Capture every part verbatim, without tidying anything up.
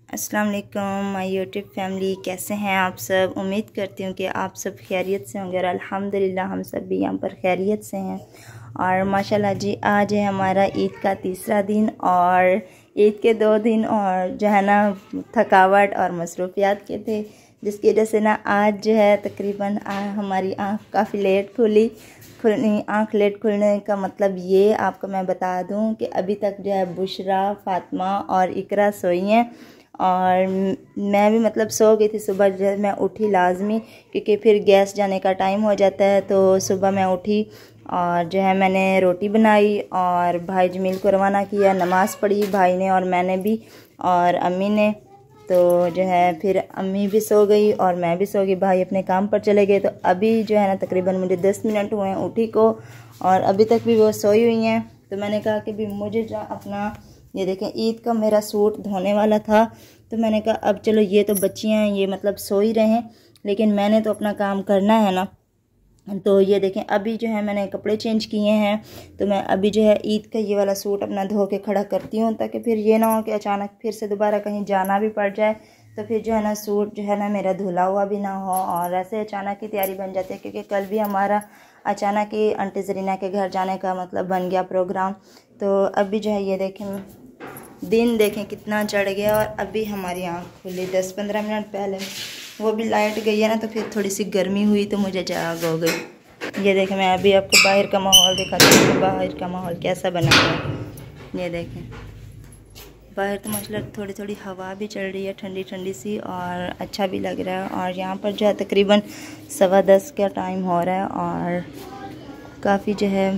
अस्सलाम वालेकुम my YouTube family, कैसे हैं आप सब। उम्मीद करती हूँ कि आप सब खैरियत से होंगे और अल्हम्दुलिल्लाह हम सब भी यहाँ पर खैरियत से हैं। और माशाल्लाह जी, आज है हमारा ईद का तीसरा दिन और ईद के दो दिन और जो है ना थकावट और मसरूफियात के थे, जिसकी वजह से ना आज जो है तकरीबन हमारी आँख काफ़ी लेट खुली खुलनी आँख लेट खुलने का मतलब ये आपको मैं बता दूं कि अभी तक जो है बुशरा, फातिमा और इकरा सोई हैं और मैं भी मतलब सो गई थी। सुबह जो मैं उठी लाजमी, क्योंकि फिर गैस जाने का टाइम हो जाता है। तो सुबह मैं उठी और जो है मैंने रोटी बनाई और भाई जमील को रवाना किया। नमाज़ पढ़ी भाई ने और मैंने भी और अम्मी ने। तो जो है फिर अम्मी भी सो गई और मैं भी सो गई, भाई अपने काम पर चले गए। तो अभी जो है ना तकरीबन मुझे दस मिनट हुए हैं उठी को और अभी तक भी वो सोई हुई हैं। तो मैंने कहा कि भी मुझे जो अपना ये देखें ईद का मेरा सूट धोने वाला था, तो मैंने कहा अब चलो ये तो बच्चियाँ हैं, ये मतलब सो ही रहे हैं, लेकिन मैंने तो अपना काम करना है ना। तो ये देखें अभी जो है मैंने कपड़े चेंज किए हैं, तो मैं अभी जो है ईद का ये वाला सूट अपना धो के खड़ा करती हूँ, ताकि फिर ये ना हो कि अचानक फिर से दोबारा कहीं जाना भी पड़ जाए। तो फिर जो है ना सूट जो है ना मेरा धुला हुआ भी ना हो और ऐसे अचानक की तैयारी बन जाती है, क्योंकि कल भी हमारा अचानक ही आंटी जरीना के घर जाने का मतलब बन गया प्रोग्राम। तो अभी जो है ये देखें दिन देखें कितना चढ़ गया और अभी हमारी आँख खुली दस पंद्रह मिनट पहले। वो भी लाइट गई है ना, तो फिर थोड़ी सी गर्मी हुई तो मुझे जाग हो गई। ये देखें मैं अभी आपको बाहर का माहौल दिखाती हूँ, बाहर का माहौल कैसा बना हुआ है। ये देखें बाहर तो माशाल्लाह थोड़ी थोड़ी हवा भी चल रही है, ठंडी ठंडी सी, और अच्छा भी लग रहा है। और यहाँ पर जो है तकरीबन सवा दस का टाइम हो रहा है और काफ़ी जो है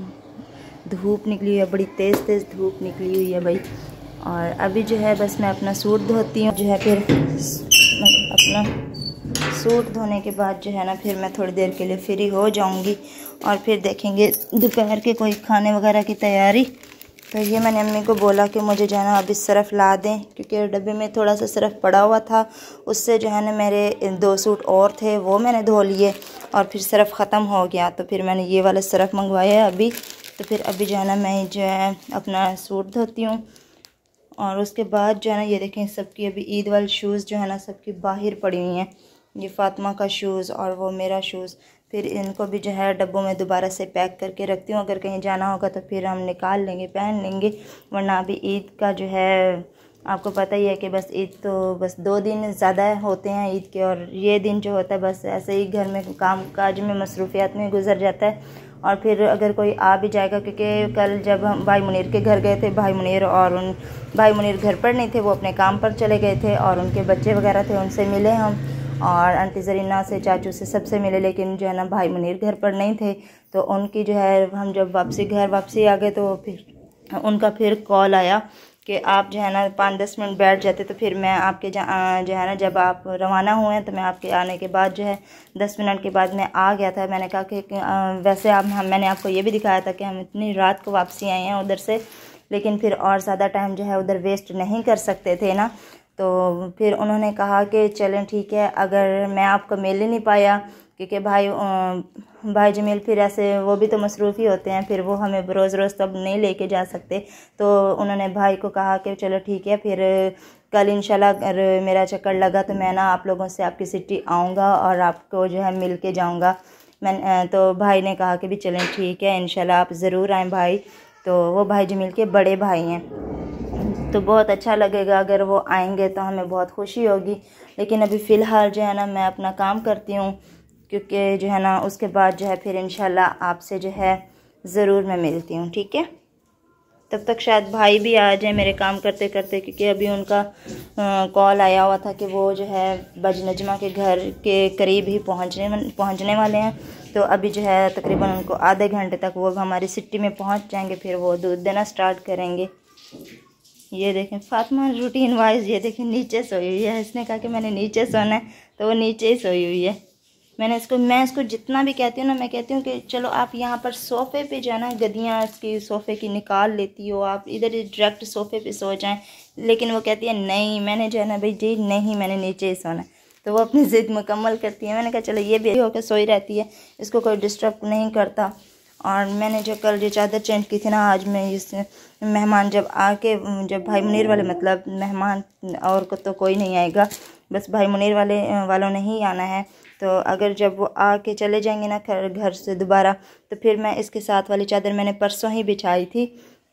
धूप निकली हुई है, बड़ी तेज़ तेज़ धूप निकली हुई है भाई। और अभी जो है बस मैं अपना सूट धोती हूँ, जो है फिर अपना सूट धोने के बाद जो है ना फिर मैं थोड़ी देर के लिए फ्री हो जाऊँगी और फिर देखेंगे दोपहर के कोई खाने वगैरह की तैयारी। तो ये मैंने अम्मी को बोला कि मुझे जो है ना अभी सरफ़ ला दें, क्योंकि डब्बे में थोड़ा सा सरफ़ पड़ा हुआ था, उससे जो है ना मेरे दो सूट और थे वो मैंने धो लिए और फिर सरफ़ ख़त्म हो गया। तो फिर मैंने ये वाला सरफ़ मंगवाया है अभी। तो फिर अभी जो है ना मैं जो है अपना सूट धोती हूँ और उसके बाद जो है ना ये देखें सबकी अभी ईद वाले शूज़ जो है ना सबकी बाहर पड़ी हुई हैं। ये फातिमा का शूज़ और वो मेरा शूज़, फिर इनको भी जो है डब्बों में दोबारा से पैक करके रखती हूँ। अगर कहीं जाना होगा तो फिर हम निकाल लेंगे, पहन लेंगे, वरना अभी ईद का जो है आपको पता ही है कि बस ईद तो बस दो दिन ज़्यादा होते हैं ईद के, और ये दिन जो होता है बस ऐसे ही घर में काम काज में मसरूफियात में गुजर जाता है। और फिर अगर कोई आ भी जाएगा, क्योंकि कल जब हम भाई मुनीर के घर गए थे, भाई मुनीर और उन भाई मुनीर घर पर नहीं थे, वो अपने काम पर चले गए थे और उनके बच्चे वगैरह थे, उनसे मिले हम और आंटी जरीना से, चाचू से, सबसे मिले। लेकिन जो है ना भाई मुनीर घर पर नहीं थे, तो उनकी जो है हम जब वापसी घर वापसी आ गए तो फिर उनका फिर कॉल आया कि आप जो है ना पाँच दस मिनट बैठ जाते तो फिर मैं आपके जो है ना जब आप रवाना हुए हैं तो मैं आपके आने के बाद जो है दस मिनट के बाद मैं आ गया था। मैंने कहा कि वैसे आप हम मैंने आपको ये भी दिखाया था कि हम इतनी रात को वापसी आए हैं उधर से, लेकिन फिर और ज़्यादा टाइम जो है उधर वेस्ट नहीं कर सकते थे ना। तो फिर उन्होंने कहा कि चलें ठीक है, अगर मैं आपको मिल ही नहीं पाया, क्योंकि भाई भाई जमील फिर ऐसे वो भी तो मसरूफ़ ही होते हैं, फिर वो हमें रोज़ रोज़ तब नहीं लेके जा सकते। तो उन्होंने भाई को कहा कि चलो ठीक है, फिर कल इंशाल्लाह अगर मेरा चक्कर लगा तो मैं ना आप लोगों से आपकी सिटी आऊँगा और आपको जो है मिल के जाऊँगा। मैं तो भाई ने कहा कि भी चलें ठीक है, इंशाल्लाह आप ज़रूर आएँ भाई। तो वो भाई जमील के बड़े भाई हैं, तो बहुत अच्छा लगेगा अगर वो आएंगे, तो हमें बहुत खुशी होगी। लेकिन अभी फ़िलहाल जो है ना मैं अपना काम करती हूँ, क्योंकि जो है ना उसके बाद जो है फिर इंशाल्लाह आपसे जो है ज़रूर मैं मिलती हूँ, ठीक है। तब तक शायद भाई भी आ जाए मेरे काम करते करते, क्योंकि अभी उनका कॉल आया हुआ था कि वो जो है बज नजमा के घर के करीब ही पहुँचने पहुँचने वाले हैं। तो अभी जो है तकरीबन उनको आधे घंटे तक वो हमारी सिटी में पहुँच जाएंगे, फिर वो दूध देना स्टार्ट करेंगे। ये देखें फातिमा रूटीन वाइज ये देखें नीचे सोई हुई है। इसने कहा कि मैंने नीचे सोना है, तो वो नीचे ही सोई हुई है। मैंने इसको मैं इसको जितना भी कहती हूँ ना, मैं कहती हूँ कि चलो आप यहाँ पर सोफ़े पे जो है ना गद्दियाँ इसकी सोफ़े की निकाल लेती हो, आप इधर ही डायरेक्ट सोफ़े पे सो जाएं, लेकिन वो कहती है नहीं मैंने जो है ना भाई जी नहीं मैंने नीचे ही सोना है। तो वो अपनी ज़िद मुकम्मल करती है। मैंने कहा चलो ये भी होकर सोई रहती है, इसको कोई डिस्टर्ब नहीं करता। और मैंने जो कल जो चादर चेंज की थी ना, आज मैं इस मेहमान जब आके, जब भाई मुनीर वाले, मतलब मेहमान और को तो कोई नहीं आएगा, बस भाई मुनीर वाले वालों ने ही आना है। तो अगर जब वो आके चले जाएंगे ना घर घर से दोबारा, तो फिर मैं इसके साथ वाली चादर मैंने परसों ही बिछाई थी,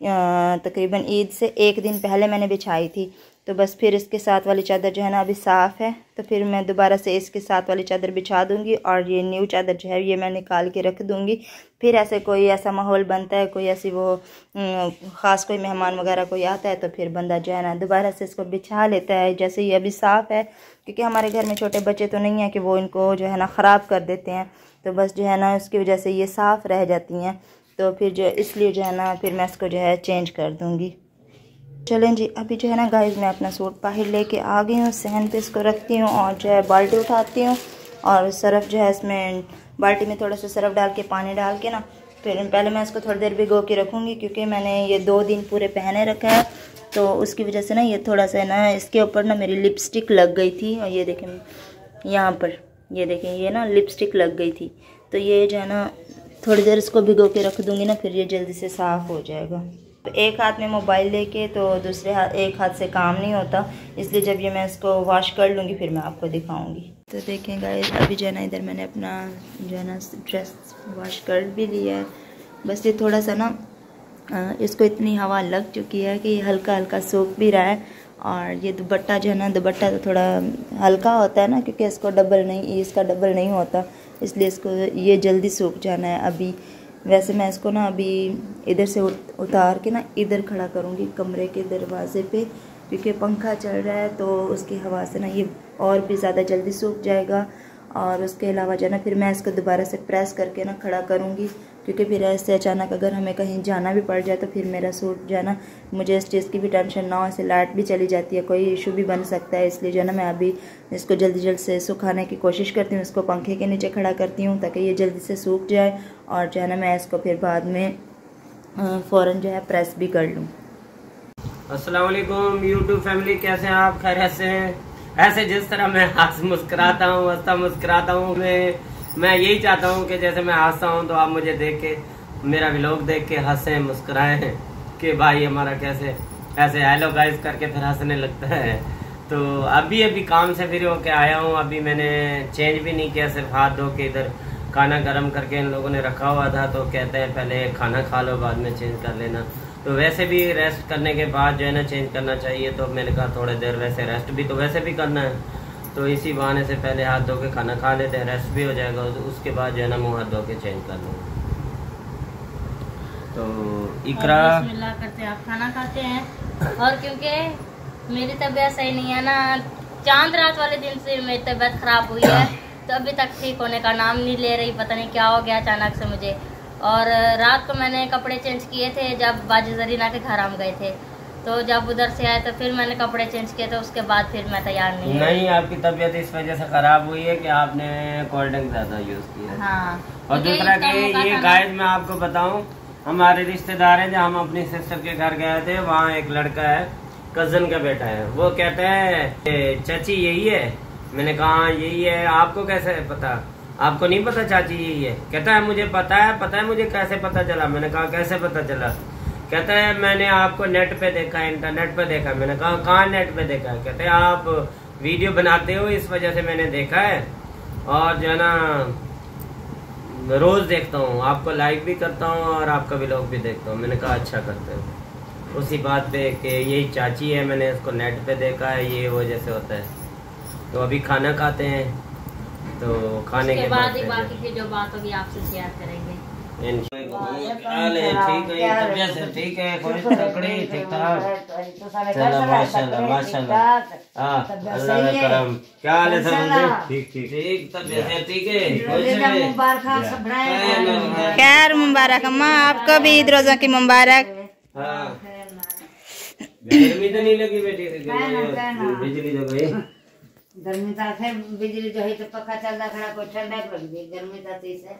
तकरीबन ईद से एक दिन पहले मैंने बिछाई थी। तो बस फिर इसके साथ वाली चादर जो है ना अभी साफ़ है, तो फिर मैं दोबारा से इसके साथ वाली चादर बिछा दूंगी और ये न्यू चादर जो है ये मैं निकाल के रख दूंगी। फिर ऐसे कोई ऐसा माहौल बनता है, कोई ऐसी वो ख़ास कोई मेहमान वगैरह कोई आता है, तो फिर बंदा जो है ना दोबारा से इसको बिछा लेता है। जैसे ये अभी साफ़ है, क्योंकि हमारे घर में छोटे बच्चे तो नहीं है कि वो इनको जो है ना ख़राब कर देते हैं, तो बस जो है ना उसकी वजह से ये साफ़ रह जाती हैं। तो फिर जो इसलिए जो है ना फिर मैं इसको जो है चेंज कर दूँगी। चलें जी, अभी जो है ना गाइस मैं अपना सूट बाहर लेके आ गई हूँ, सहन पे इसको रखती हूँ और जो है बाल्टी उठाती हूँ और सरफ़ जो है इसमें बाल्टी में थोड़ा सा सरफ़ डाल के पानी डाल के ना, फिर पहले मैं इसको थोड़ी देर भिगो के रखूँगी, क्योंकि मैंने ये दो दिन पूरे पहने रखा है, तो उसकी वजह से ना ये थोड़ा सा ना इसके ऊपर ना मेरी लिपस्टिक लग गई थी, और ये देखें यहाँ पर, ये देखें ये ना लिपस्टिक लग गई थी। तो ये जो है ना थोड़ी देर इसको भिगो के रख दूँगी ना, फिर ये जल्दी से साफ़ हो जाएगा। तो एक हाथ में मोबाइल लेके तो दूसरे हाथ एक हाथ से काम नहीं होता, इसलिए जब ये मैं इसको वॉश कर लूँगी फिर मैं आपको दिखाऊंगी। तो देखें गाइस, अभी जो है ना इधर मैंने अपना जो है ना ड्रेस वॉश कर भी लिया है। बस ये थोड़ा सा ना इसको इतनी हवा लग चुकी है कि हल्का हल्का सूख भी रहा है, और ये दुपट्टा जो है ना दुपट्टा तो थोड़ा हल्का होता है ना, क्योंकि इसको डबल नहीं इसका डबल नहीं होता, इसलिए इसको ये जल्दी सूख जाना है। अभी वैसे मैं इसको ना अभी इधर से उतार के ना इधर खड़ा करूँगी कमरे के दरवाज़े पे, क्योंकि पंखा चल रहा है तो उसकी हवा से ना ये और भी ज़्यादा जल्दी सूख जाएगा। और उसके अलावा जो है ना फिर मैं इसको दोबारा से प्रेस करके ना खड़ा करूँगी, क्योंकि फिर ऐसे अचानक अगर हमें कहीं जाना भी पड़ जाए तो फिर मेरा सूट जो है ना, मुझे इस चीज़ की भी टेंशन ना हो, ऐसे लाइट भी चली जाती है, कोई इशू भी बन सकता है। इसलिए जो है ना मैं अभी इसको जल्दी जल्द से सुखाने की कोशिश करती हूँ, इसको पंखे के नीचे खड़ा करती हूँ ताकि ये जल्दी से सूख जाए, और जो है ना मैं इसको फिर बाद में फ़ौरन जो है प्रेस भी कर लूँ। अस्सलाम वालेकुम यूट्यूब फैमिली, कैसे हैं आप? खैरियत से हैं? ऐसे जिस तरह मैं हंस मुस्कुराता हूँ हंसता मुस्कुराता हूँ, मैं मैं यही चाहता हूँ कि जैसे मैं हंसता हूँ तो आप मुझे देख के, मेरा व्लॉग देख के हंसें मुस्कुराएं कि भाई हमारा कैसे ऐसे हेलो गाइस करके फिर हंसने लगता है। तो अभी अभी काम से फ्री होके आया हूँ, अभी मैंने चेंज भी नहीं किया, सिर्फ हाथ धो के इधर खाना गर्म करके इन लोगों ने रखा हुआ था, तो कहते हैं पहले खाना खा लो बाद में चेंज कर लेना। तो वैसे भी रेस्ट करने के बाद जो है ना चेंज करना चाहिए, तो मैंने कहा थोड़ी देर वैसे रेस्ट भी तो वैसे भी करना है, तो इसी बहाने से पहले हाथ धो के खाना खा लेते हैं, रेस्ट भी हो जाएगा, तो उसके बाद जो है ना मुँह हाथ धो के चेंज कर लूँगा। तो इकरा बिस्मिल्लाह करते आप खाना खाते हैं, और क्योंकि मेरी तबीयत सही नहीं है ना, चांद रात वाले दिन से मेरी तबीयत खराब हुई है, तो अभी तक ठीक होने का नाम नहीं ले रही, पता नहीं क्या हो गया अचानक से मुझे। और रात को मैंने कपड़े चेंज किए थे जब बाजी जरीना के घर हम गए थे, तो जब उधर से आए तो फिर मैंने कपड़े चेंज किए, तो उसके बाद फिर मैं तैयार नहीं नहीं आपकी तबीयत इस वजह से खराब हुई है कि आपने कोल्ड ड्रिंक ज्यादा यूज किया। हाँ, और दूसरा कि ये गाइस मैं आपको बताऊं, हमारे रिश्तेदार हैं, जब हम अपनी सिस्टर के घर गए थे, वहाँ एक लड़का है, कजन का बेटा है, वो कहता है चाची यही है। मैंने कहा यही है, आपको कैसे पता? आपको नहीं पता चाची यही है? कहता है मुझे पता है। पता है मुझे कैसे पता चला? मैंने कहा कैसे पता चला? कहता है मैंने आपको नेट पे देखा है, इंटरनेट पे देखा है। मैंने कहा कहाँ नेट पे देखा है? कहते हैं आप वीडियो बनाते हो, इस वजह से मैंने देखा है, और जो है ना रोज देखता हूँ, आपको लाइक भी करता हूँ और आपका व्लॉग भी देखता हूँ। मैंने कहा अच्छा करते हो। उसी बात पे कि यही चाची है, मैंने इसको नेट पे देखा है, ये वजह से होता है। तो अभी खाना खाते हैं, तो खाने के बाद ही बाकी की जो बात होगी आपसे शेयर करेंगे। ठीक है, तबीयत से ठीक है, कोई तकड़ी ठीक ठाक, चलो माशाल्लाह माशाल्लाह, हाँ अल्लाह का करम। क्या हाल है सब? ठीक ठीक ठीक, तबीयत ठीक है। खैर मुबारक अम्मा, आपको भी ईद रोजा की मुबारक। हाँ गर्मी तो नहीं लगी बेटी? बिजली जो गई गर्मी था फिर बिजली जो है तो पक्का चल रहा खड़ा, कोई ठंडा लग गई, गर्मी था से।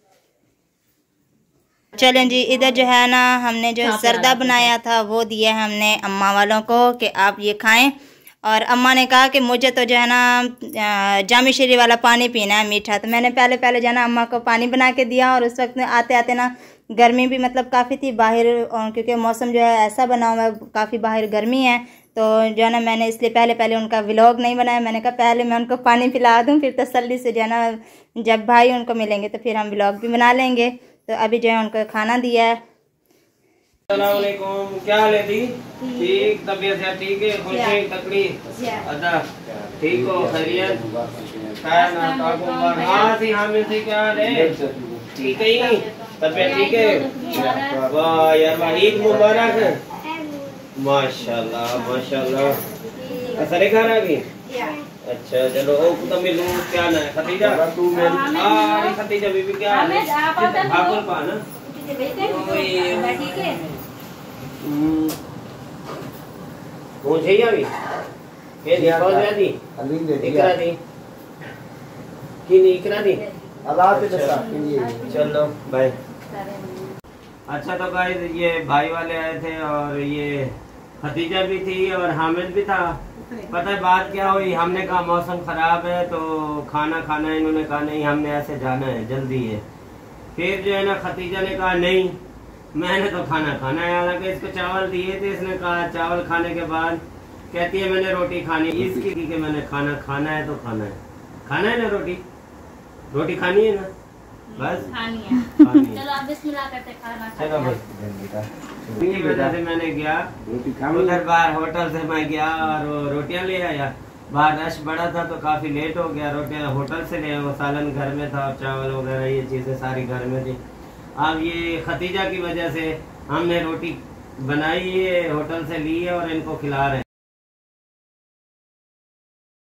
चलें जी, इधर जो है ना हमने जो सरदा बनाया था वो दिया हमने अम्मा वालों को कि आप ये खाएं, और अम्मा ने कहा कि मुझे तो जो है ना जामी शीरी वाला पानी पीना है मीठा। तो मैंने पहले पहले जो है ना अम्मा को पानी बना के दिया, और उस वक्त आते आते ना गर्मी भी मतलब काफ़ी थी बाहर, क्योंकि मौसम जो है ऐसा बना हुआ है, काफ़ी बाहर गर्मी है। तो जो है ना मैंने इसलिए पहले पहले उनका व्लॉग नहीं बनाया। मैंने कहा पहले मैं उनको पानी पिला दूँ, फिर तसल्ली से जो है ना जब भाई उनको मिलेंगे तो फिर हम व्लॉग भी बना लेंगे। तो अभी जो है उनको खाना दिया है। अस्सलामुअलैकुम, क्या हाल है दी? ठीक, तबीयत है ठीक है? खुशी तकड़ी अदा ठीक हो? खैरियत खैर ना ताको हाँ सी हाँ में से क्या हाल है? ठीक है ही, तबीयत ठीक है? वाह यार वाह, ईद मुबारक है। माशाल्लाह माशाल्लाह। असरे खाना भी अच्छा, चलो ओ तो मिलूं क्या ना है? खतीजा तू मेरी हाँ खतीजा बीबी क्या हाल है? भाकुल पा ना मुझे अभी ये निकाल दिया दी इकरा दी कि नहीं इकरा दी अल्लाह पे दसा चलो बाय। अच्छा तो गाइस ये भाई वाले आए थे और ये खतीजा भी थी और हामिद भी था। पता है बात क्या हुई, हमने कहा मौसम खराब है तो खाना खाना है, इन्होंने कहा नहीं हमने ऐसे जाना है जल्दी है। फिर जो है ना खतीजा ने कहा नहीं मैंने तो खाना खाना है, हालांकि इसको चावल दिए थे, इसने कहा चावल खाने के बाद कहती है मैंने रोटी खानी, इसकी कि मैंने खाना खाना है तो खाना है, खाना है ना रोटी रोटी खानी है ना बस खानी है। खानी है। चलो आप बिस्मिल्लाह करते खाना चलो भाई की वजह से मैंने गया उधर बाहर होटल से मैं गया और वो रोटियां ले आया। बाहर रश बड़ा था तो काफी लेट हो गया, रोटियां होटल से ले आया, वो सालन घर में था और चावल वगैरह ये चीजें सारी घर में थी। अब ये खतीजा की वजह से हमने रोटी बनाई है होटल से ली है और इनको खिला रहे हैं।